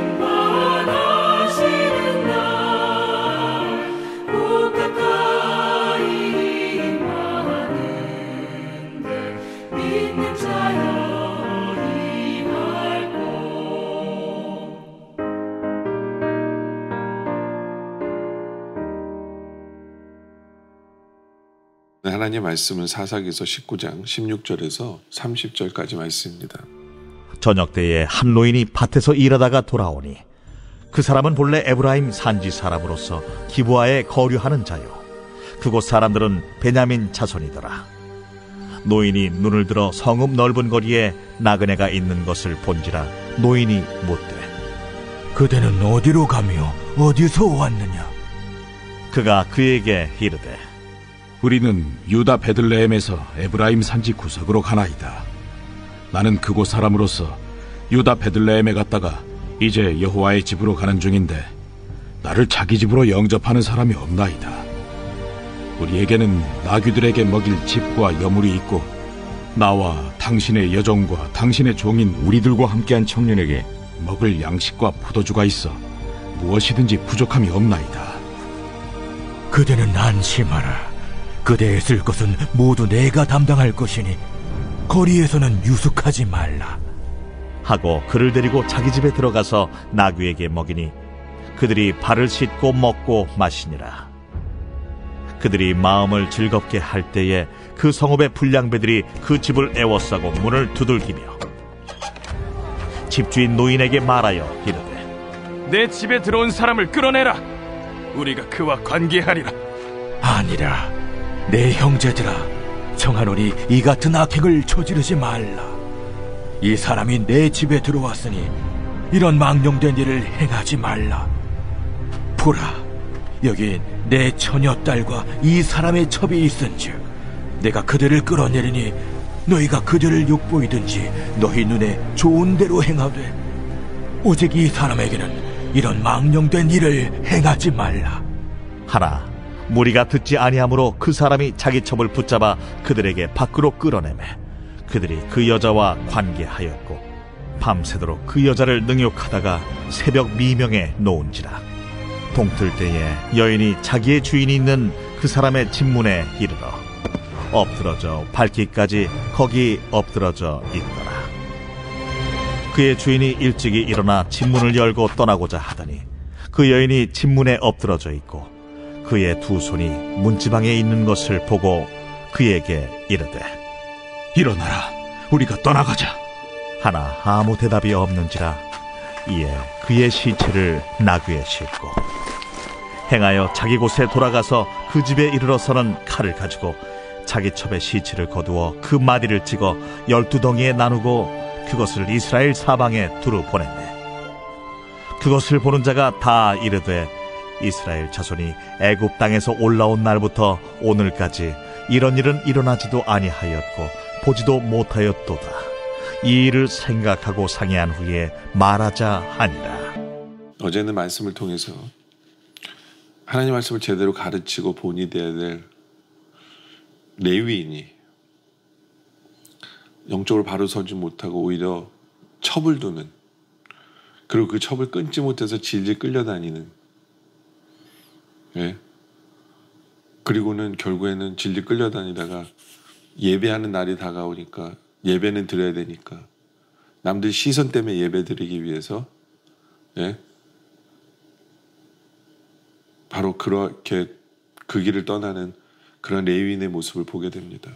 하나님의 말씀은 사사기서 19장 16절에서 30절까지 말씀입니다. 저녁 때에 한 노인이 밭에서 일하다가 돌아오니 그 사람은 본래 에브라임 산지 사람으로서 기브아에 거류하는 자요 그곳 사람들은 베냐민 자손이더라. 노인이 눈을 들어 성읍 넓은 거리에 나그네가 있는 것을 본지라 노인이 묻되 그대는 어디로 가며 어디서 왔느냐? 그가 그에게 이르되 우리는 유다 베들레헴에서 에브라임 산지 구석으로 가나이다. 나는 그곳 사람으로서 유다 베들레헴에 갔다가 이제 여호와의 집으로 가는 중인데 나를 자기 집으로 영접하는 사람이 없나이다. 우리에게는 나귀들에게 먹일 집과 여물이 있고 나와 당신의 여종과 당신의 종인 우리들과 함께한 청년에게 먹을 양식과 포도주가 있어 무엇이든지 부족함이 없나이다. 그대는 안심하라. 그대의 쓸 것은 모두 내가 담당할 것이니 거리에서는 유숙하지 말라. 하고 그를 데리고 자기 집에 들어가서 나귀에게 먹이니 그들이 발을 씻고 먹고 마시니라. 그들이 마음을 즐겁게 할 때에 그 성읍의 불량배들이 그 집을 애워싸고 문을 두들기며 집주인 노인에게 말하여 이르되 내 집에 들어온 사람을 끌어내라. 우리가 그와 관계하리라. 아니라 내 형제들아, 청하노니 이 같은 악행을 저지르지 말라. 이 사람이 내 집에 들어왔으니 이런 망령된 일을 행하지 말라. 보라, 여기 내 처녀딸과 이 사람의 첩이 있은즉 내가 그들을 끌어내리니 너희가 그들을 욕보이든지 너희 눈에 좋은 대로 행하되 오직 이 사람에게는 이런 망령된 일을 행하지 말라. 하나 무리가 듣지 아니하므로 그 사람이 자기 첩을 붙잡아 그들에게 밖으로 끌어내매 그들이 그 여자와 관계하였고 밤새도록 그 여자를 능욕하다가 새벽 미명에 놓은지라. 동틀 때에 여인이 자기의 주인이 있는 그 사람의 집문에 이르러 엎드러져 밟기까지 거기 엎드러져 있더라. 그의 주인이 일찍이 일어나 집문을 열고 떠나고자 하더니 그 여인이 집문에 엎드러져 있고 그의 두 손이 문지방에 있는 것을 보고 그에게 이르되 일어나라, 우리가 떠나가자. 하나 아무 대답이 없는지라. 이에 그의 시체를 나귀에 싣고 행하여 자기 곳에 돌아가서 그 집에 이르러서는 칼을 가지고 자기 첩의 시체를 거두어 그 마디를 찍어 12덩이에 나누고 그것을 이스라엘 사방에 두루 보냈네. 그것을 보는 자가 다 이르되 이스라엘 자손이 애굽 땅에서 올라온 날부터 오늘까지 이런 일은 일어나지도 아니하였고 보지도 못하였도다. 이 일을 생각하고 상의한 후에 말하자 하니라. 어제는 말씀을 통해서 하나님 말씀을 제대로 가르치고 본이 되어야 될 레위인이 영적으로 바로 서지 못하고 오히려 첩을 두는, 그리고 그 첩을 끊지 못해서 질질 끌려다니는, 예? 그리고는 결국에는 질질 끌려다니다가 예배하는 날이 다가오니까 예배는 드려야 되니까 남들 시선 때문에 예배 드리기 위해서, 예? 바로 그렇게 그 길을 떠나는 그런 레위인의 모습을 보게 됩니다.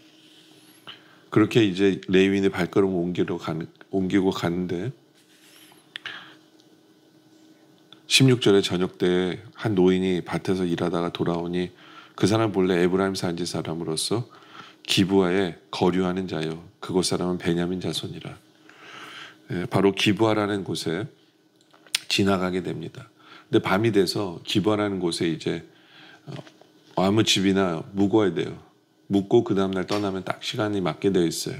그렇게 이제 레위인의 발걸음을 옮기고 가는데 16절에 저녁 때에 한 노인이 밭에서 일하다가 돌아오니 그 사람 본래 에브라임 산지 사람으로서 기브아에 거류하는 자요 그곳 사람은 베냐민 자손이라. 바로 기브아라는 곳에 지나가게 됩니다. 근데 밤이 돼서 기브아라는 곳에 이제 아무 집이나 묵어야 돼요. 묵고 그 다음날 떠나면 딱 시간이 맞게 되어 있어요.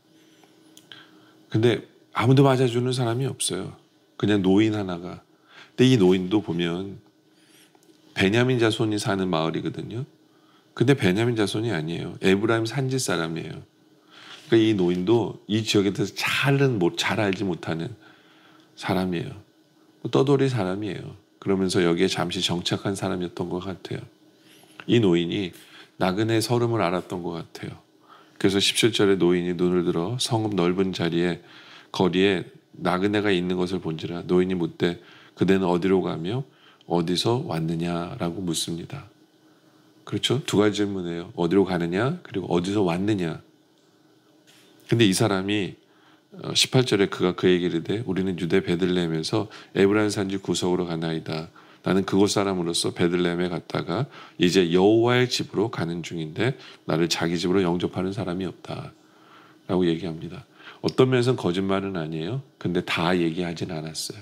근데 아무도 맞아주는 사람이 없어요. 그냥 노인 하나가. 근데 이 노인도 보면 베냐민 자손이 사는 마을이거든요. 근데 베냐민 자손이 아니에요. 에브라임 산지 사람이에요. 그러니까 이 노인도 이 지역에 대해서 잘 알지 못하는 사람이에요. 떠돌이 사람이에요. 그러면서 여기에 잠시 정착한 사람이었던 것 같아요. 이 노인이 나그네 서름을 알았던 것 같아요. 그래서 17절에 노인이 눈을 들어 성읍 넓은 자리에 거리에 나그네가 있는 것을 본지라. 노인이 묻되 그대는 어디로 가며 어디서 왔느냐라고 묻습니다. 그렇죠? 두 가지 질문이에요. 어디로 가느냐 그리고 어디서 왔느냐. 근데 이 사람이 18절에 그가 그에게 이르되 우리는 유대 베들레헴에서 에브라임 산지 구석으로 가나이다. 나는 그곳 사람으로서 베들레헴에 갔다가 이제 여호와의 집으로 가는 중인데 나를 자기 집으로 영접하는 사람이 없다 라고 얘기합니다. 어떤 면에서는 거짓말은 아니에요. 근데 다 얘기하진 않았어요.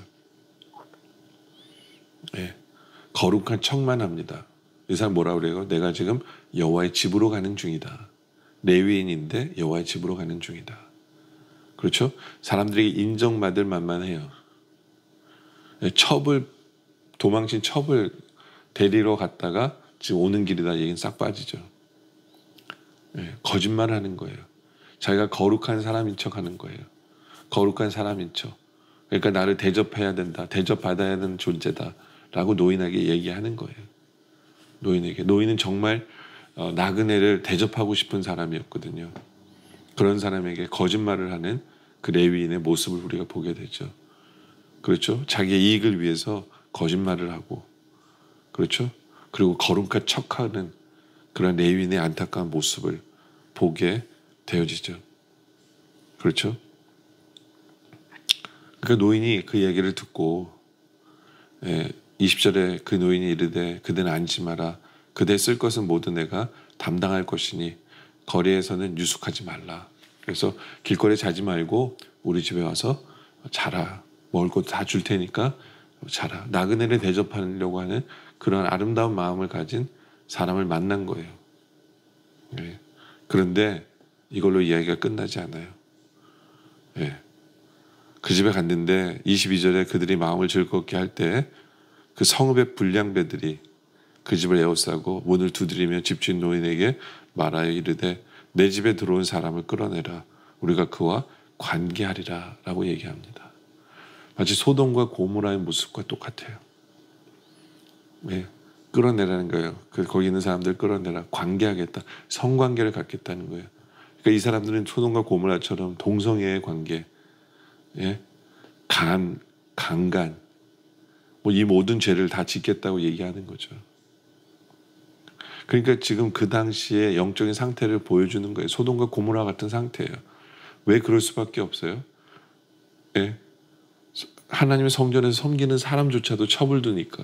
네. 거룩한 척만 합니다. 이 사람 뭐라고 그래요? 내가 지금 여호와의 집으로 가는 중이다. 레위인인데 여호와의 집으로 가는 중이다. 그렇죠? 사람들에게 인정받을 만만 해요. 도망친 첩을 데리러 갔다가 지금 오는 길이다 얘기는 싹 빠지죠. 거짓말하는 거예요. 자기가 거룩한 사람인 척 하는 거예요. 거룩한 사람인 척. 그러니까 나를 대접해야 된다. 대접받아야 하는 존재다. 라고 노인에게 얘기하는 거예요. 노인은 정말 나그네를 대접하고 싶은 사람이었거든요. 그런 사람에게 거짓말을 하는 그 레위인의 모습을 우리가 보게 되죠. 그렇죠? 자기의 이익을 위해서 거짓말을 하고, 그렇죠? 그리고 거룩한 척하는 그런 레위인의 안타까운 모습을 보게 되어지죠. 그렇죠? 그러니까 노인이 그 얘기를 듣고 20절에 그 노인이 이르되 그대는 앉지 마라. 그대 쓸 것은 모두 내가 담당할 것이니 거리에서는 유숙하지 말라. 그래서 길거리에 자지 말고 우리 집에 와서 자라. 먹을 것도 다 줄 테니까 자라. 나그네를 대접하려고 하는 그런 아름다운 마음을 가진 사람을 만난 거예요. 그런데 이걸로 이야기가 끝나지 않아요. 그 집에 갔는데 22절에 그들이 마음을 즐겁게 할 때 그 성읍의 불량배들이 그 집을 에워싸고 문을 두드리며 집주인 노인에게 말하여 이르되 내 집에 들어온 사람을 끌어내라. 우리가 그와 관계하리라 라고 얘기합니다. 마치 소돔과 고모라의 모습과 똑같아요. 끌어내라는 거예요. 거기 있는 사람들 끌어내라. 관계하겠다. 성관계를 갖겠다는 거예요. 그러니까 이 사람들은 소돔과 고모라처럼 동성애의 관계, 강간, 이 모든 죄를 다 짓겠다고 얘기하는 거죠. 그러니까 지금 그 당시에 영적인 상태를 보여주는 거예요. 소돔과 고모라 같은 상태예요. 왜 그럴 수밖에 없어요? 하나님의 성전에서 섬기는 사람조차도 첩을 두니까.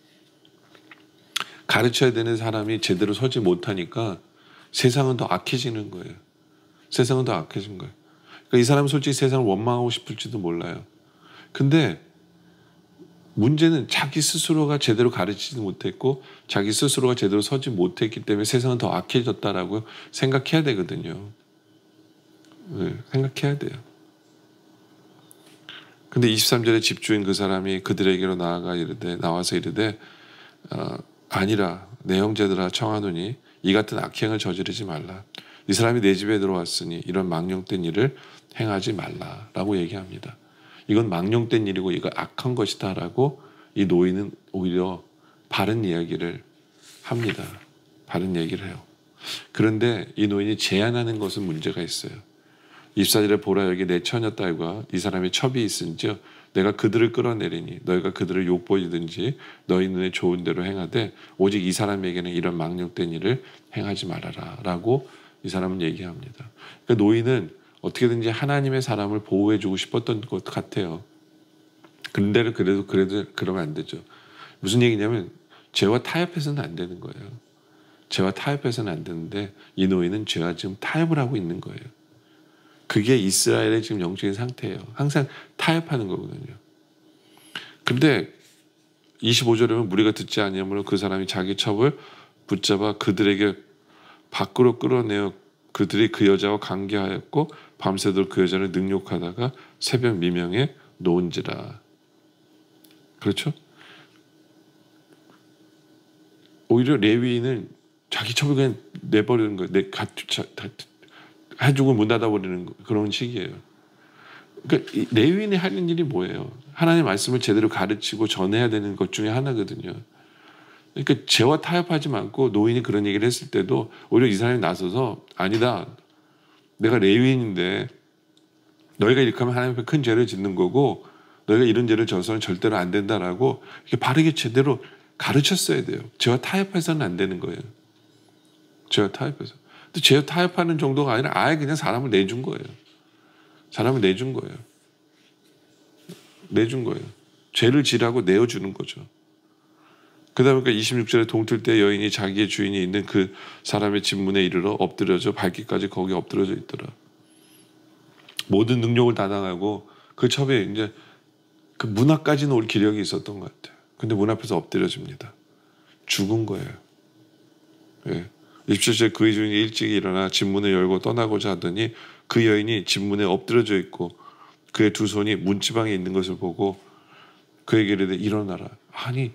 가르쳐야 되는 사람이 제대로 서지 못하니까 세상은 더 악해지는 거예요. 세상은 더 악해진 거예요. 그러니까 이 사람은 솔직히 세상을 원망하고 싶을지도 몰라요. 근데 문제는 자기 스스로가 제대로 가르치지 못했고 자기 스스로가 제대로 서지 못했기 때문에 세상은 더 악해졌다라고 생각해야 되거든요. 생각해야 돼요. 근데 23절에 집주인 그 사람이 그들에게로 나와서 이르되 아니라 내 형제들아 청하노니 이 같은 악행을 저지르지 말라. 이 사람이 내 집에 들어왔으니 이런 망령된 일을 행하지 말라라고 얘기합니다. 이건 망령된 일이고 이거 악한 것이다라고 이 노인은 오히려 바른 이야기를 합니다. 바른 얘기를 해요. 그런데 이 노인이 제안하는 것은 문제가 있어요. 24절에 보라 여기 내 처녀 딸과 이 사람의 첩이 있은즉 내가 그들을 끌어내리니 너희가 그들을 욕보이든지 너희 눈에 좋은 대로 행하되 오직 이 사람에게는 이런 망령된 일을 행하지 말아라 라고 이 사람은 얘기합니다. 그러니까 노인은 어떻게든지 하나님의 사람을 보호해주고 싶었던 것 같아요. 근데 그래도 그러면 안 되죠. 무슨 얘기냐면 죄와 타협해서는 안 되는 거예요. 죄와 타협해서는 안 되는데 이 노인은 죄와 지금 타협을 하고 있는 거예요. 그게 이스라엘의 지금 영적인 상태예요. 항상 타협하는 거거든요. 근데 25절에 보면 무리가 듣지 아니하므로 그 사람이 자기 첩을 붙잡아 그들에게 밖으로 끌어내어 그들이 그 여자와 관계하였고 밤새도록 그 여자를 능욕하다가 새벽 미명에 놓은지라. 그렇죠? 오히려 레위인은 자기 첩을 그냥 내버리는 거예요. 해주고 문 닫아버리는 그런 식이에요. 그러니까 이 레위인이 하는 일이 뭐예요? 하나님의 말씀을 제대로 가르치고 전해야 되는 것 중에 하나거든요. 그러니까 죄와 타협하지 않고 노인이 그런 얘기를 했을 때도 오히려 이 사람이 나서서 아니다. 내가 레위인인데 너희가 이렇게 하면 하나님 앞에 큰 죄를 짓는 거고 너희가 이런 죄를 져서는 절대로 안 된다라고 이렇게 바르게 제대로 가르쳤어야 돼요. 죄와 타협해서는 안 되는 거예요. 죄와 타협해서. 근데 죄와 타협하는 정도가 아니라 아예 그냥 사람을 내준 거예요. 사람을 내준 거예요. 내준 거예요. 죄를 지라고 내어주는 거죠. 그러다 보니까 26절에 동틀 때 여인이 자기의 주인이 있는 그 사람의 집문에 이르러 엎드려져 발기까지 거기에 엎드려져 있더라. 모든 능력을 다 당하고 그 첩에 이제 그 문 앞까지는 올 기력이 있었던 것 같아요. 근데 문 앞에서 엎드려집니다. 죽은 거예요. 예. 27절에 그의 주인이 일찍 일어나 집문을 열고 떠나고자 하더니 그 여인이 집문에 엎드려져 있고 그의 두 손이 문지방에 있는 것을 보고 그에게 이르되 일어나라. 아니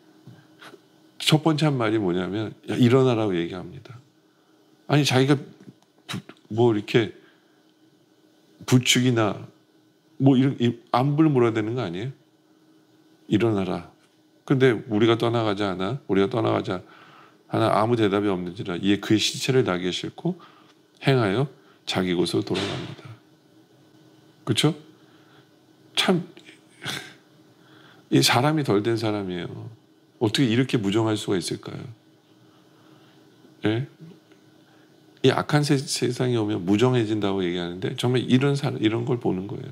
첫 번째 한 말이 뭐냐면 야, 일어나라고 얘기합니다. 아니 자기가 뭐 이렇게 부축이나 뭐 이런 안부를 물어야 되는 거 아니에요? 일어나라. 근데 우리가 떠나가자 하나 우리가 떠나가자 하나 아무 대답이 없는지라 이에 그의 시체를 나귀에 싣고 행하여 자기 곳으로 돌아갑니다. 그렇죠? 참 이 사람이 덜 된 사람이에요. 어떻게 이렇게 무정할 수가 있을까요? 예? 이 악한 세상이 오면 무정해진다고 얘기하는데 정말 이런 걸 보는 거예요.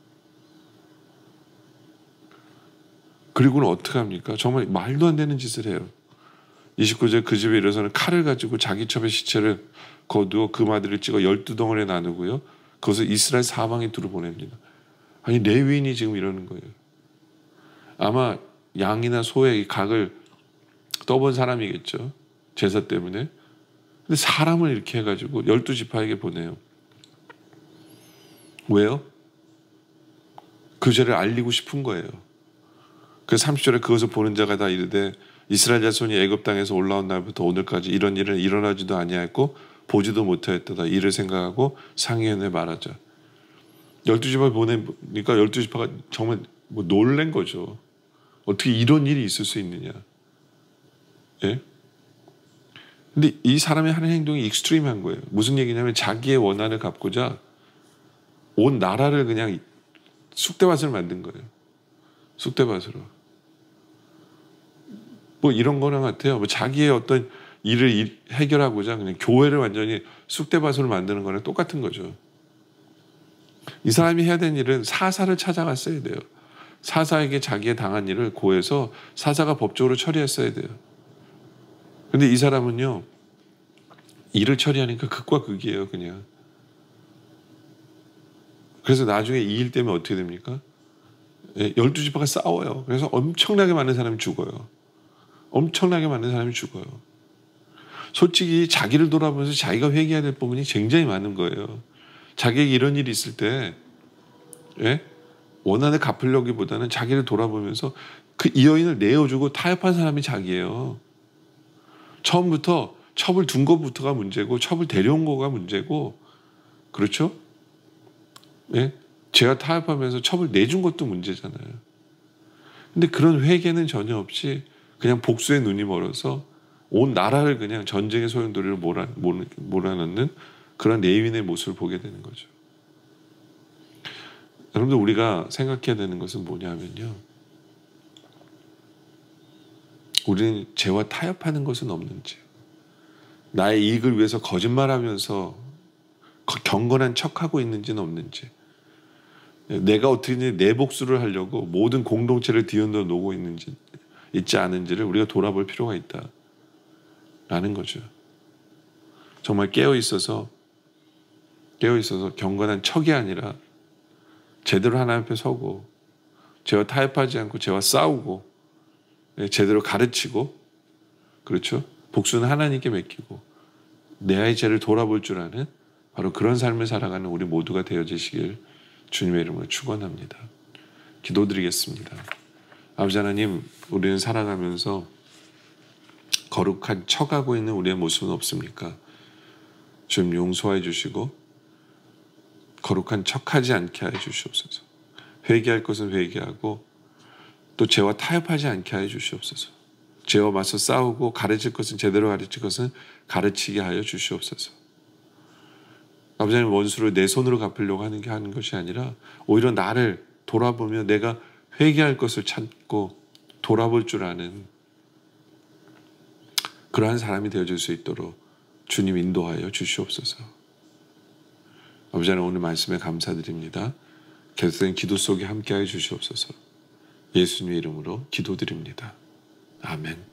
그리고는 어떻게 합니까? 정말 말도 안 되는 짓을 해요. 29절 그 집에 이르러서는 칼을 가지고 자기 첩의 시체를 거두어 금아들을 찍어 12덩어리에 나누고요. 그것을 이스라엘 사방에 두루 보냅니다. 아니 레위인이 지금 이러는 거예요. 아마 양이나 소의 각을 떠본 사람이겠죠. 제사 때문에. 근데 사람을 이렇게 해가지고 12지파에게 보내요. 왜요? 그 죄를 알리고 싶은 거예요. 그래서 30절에 그것을 보는 자가 다 이르되 이스라엘 자손이 애굽 땅에서 올라온 날부터 오늘까지 이런 일은 일어나지도 아니하였고 보지도 못하였다. 이를 생각하고 상의원에 말하자. 12지파 보내니까 12지파가 정말 뭐 놀란 거죠. 어떻게 이런 일이 있을 수 있느냐. 예? 근데 이 사람이 하는 행동이 익스트림한 거예요. 무슨 얘기냐면 자기의 원한을 갚고자 온 나라를 그냥 쑥대밭을 만든 거예요. 쑥대밭으로. 뭐 이런 거랑 같아요. 뭐 자기의 어떤 일을 해결하고자 그냥 교회를 완전히 쑥대밭으로 만드는 거랑 똑같은 거죠. 이 사람이 해야 되는 일은 사사를 찾아갔어야 돼요. 사사에게 자기의 당한 일을 고해서 사사가 법적으로 처리했어야 돼요. 근데 이 사람은요, 일을 처리하니까 극과 극이에요, 그냥. 그래서 나중에 이 일 때문에 어떻게 됩니까? 12지파가 싸워요. 그래서 엄청나게 많은 사람이 죽어요. 엄청나게 많은 사람이 죽어요. 솔직히 자기를 돌아보면서 자기가 회개해야 될 부분이 굉장히 많은 거예요. 자기에게 이런 일이 있을 때 원한을 갚으려기보다는 자기를 돌아보면서 그 이 여인을 내어주고 타협한 사람이 자기예요. 처음부터 첩을 둔 것부터가 문제고 첩을 데려온 거가 문제고 그렇죠? 예? 제가 타협하면서 첩을 내준 것도 문제잖아요. 근데 그런 회개는 전혀 없이 그냥 복수에 눈이 멀어서 온 나라를 그냥 전쟁의 소용돌이로 몰아넣는 그런 레위인의 모습을 보게 되는 거죠. 여러분들 우리가 생각해야 되는 것은 뭐냐면요. 우리는 죄와 타협하는 것은 없는지, 나의 이익을 위해서 거짓말하면서 경건한 척하고 있는지는 없는지, 내가 어떻게 내 복수를 하려고 모든 공동체를 뒤흔들어 놓고 있지 않은지를 우리가 돌아볼 필요가 있다라는 거죠. 정말 깨어 있어서 경건한 척이 아니라 제대로 하나님 앞에 서고 죄와 타협하지 않고 죄와 싸우고 제대로 가르치고 그렇죠? 복수는 하나님께 맡기고 내 아이 죄를 돌아볼 줄 아는 바로 그런 삶을 살아가는 우리 모두가 되어지시길 주님의 이름으로 축원합니다. 기도드리겠습니다. 아버지 하나님, 우리는 살아가면서 거룩한 척하고 있는 우리의 모습은 없습니까? 주님 용서해 주시고 거룩한 척하지 않게 하여 주시옵소서. 회개할 것은 회개하고 또 죄와 타협하지 않게 하여 주시옵소서. 죄와 맞서 싸우고 가르칠 것은 제대로 가르칠 것은 가르치게 하여 주시옵소서. 아버지 하나님, 원수를 내 손으로 갚으려고 하는 것이 아니라 오히려 나를 돌아보며 내가 회개할 것을 찾고 돌아볼 줄 아는 그러한 사람이 되어줄 수 있도록 주님 인도하여 주시옵소서. 아버지 하나님, 오늘 말씀에 감사드립니다. 계속된 기도 속에 함께하여 주시옵소서. 예수님의 이름으로 기도드립니다. 아멘.